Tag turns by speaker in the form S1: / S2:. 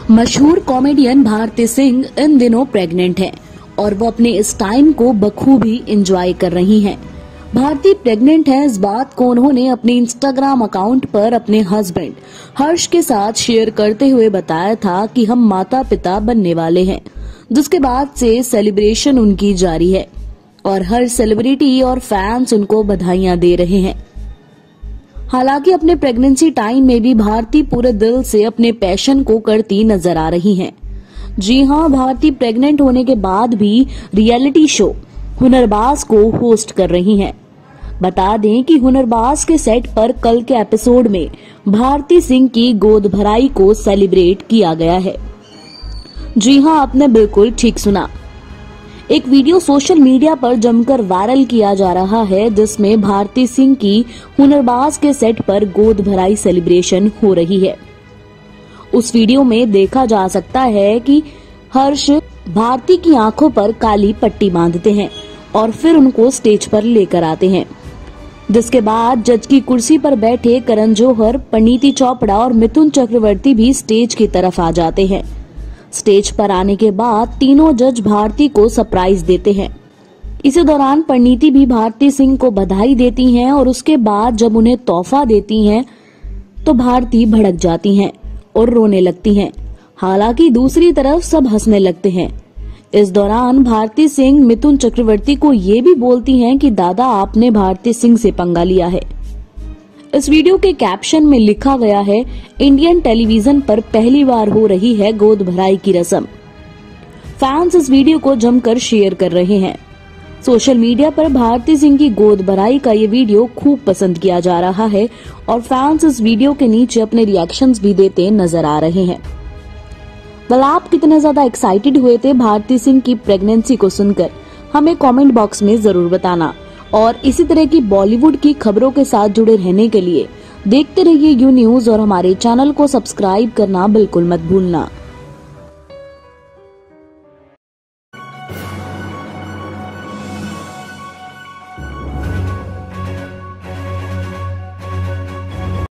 S1: मशहूर कॉमेडियन भारती सिंह इन दिनों प्रेग्नेंट हैं और वो अपने इस टाइम को बखूबी एंजॉय कर रही हैं। भारती प्रेग्नेंट है, इस बात को उन्होंने अपने इंस्टाग्राम अकाउंट पर अपने हस्बैंड हर्ष के साथ शेयर करते हुए बताया था कि हम माता पिता बनने वाले हैं, जिसके बाद से सेलिब्रेशन उनकी जारी है और हर सेलिब्रिटी और फैंस उनको बधाइयां दे रहे हैं। हालांकि अपने प्रेगनेंसी टाइम में भी भारती पूरे दिल से अपने पैशन को करती नजर आ रही हैं। जी हां, भारती प्रेग्नेंट होने के बाद भी रियलिटी शो हुनरबाज को होस्ट कर रही हैं। बता दें कि हुनरबाज के सेट पर कल के एपिसोड में भारती सिंह की गोद भराई को सेलिब्रेट किया गया है। जी हां, आपने बिल्कुल ठीक सुना। एक वीडियो सोशल मीडिया पर जमकर वायरल किया जा रहा है, जिसमें भारती सिंह की हुनरबाज के सेट पर गोद भराई सेलिब्रेशन हो रही है। उस वीडियो में देखा जा सकता है कि हर्ष भारती की आंखों पर काली पट्टी बांधते हैं और फिर उनको स्टेज पर लेकर आते हैं, जिसके बाद जज की कुर्सी पर बैठे करण जौहर, परिणीति चोपड़ा और मिथुन चक्रवर्ती भी स्टेज की तरफ आ जाते हैं। स्टेज पर आने के बाद तीनों जज भारती को सरप्राइज देते हैं। इसी दौरान परिणीति भी भारती सिंह को बधाई देती हैं और उसके बाद जब उन्हें तोहफा देती हैं तो भारती भड़क जाती हैं और रोने लगती हैं। हालांकि दूसरी तरफ सब हंसने लगते हैं। इस दौरान भारती सिंह मिथुन चक्रवर्ती को ये भी बोलती हैं कि दादा, आपने भारती सिंह से पंगा लिया है। इस वीडियो के कैप्शन में लिखा गया है, इंडियन टेलीविजन पर पहली बार हो रही है गोद भराई की रस्म। फैंस इस वीडियो को जमकर शेयर कर रहे हैं। सोशल मीडिया पर भारती सिंह की गोद भराई का ये वीडियो खूब पसंद किया जा रहा है और फैंस इस वीडियो के नीचे अपने रिएक्शंस भी देते नजर आ रहे हैं। आप कितने ज्यादा एक्साइटेड हुए थे भारती सिंह की प्रेगनेंसी को सुनकर, हमें कमेंट बॉक्स में जरूर बताना। और इसी तरह की बॉलीवुड की खबरों के साथ जुड़े रहने के लिए देखते रहिए यू न्यूज और हमारे चैनल को सब्सक्राइब करना बिल्कुल मत भूलना।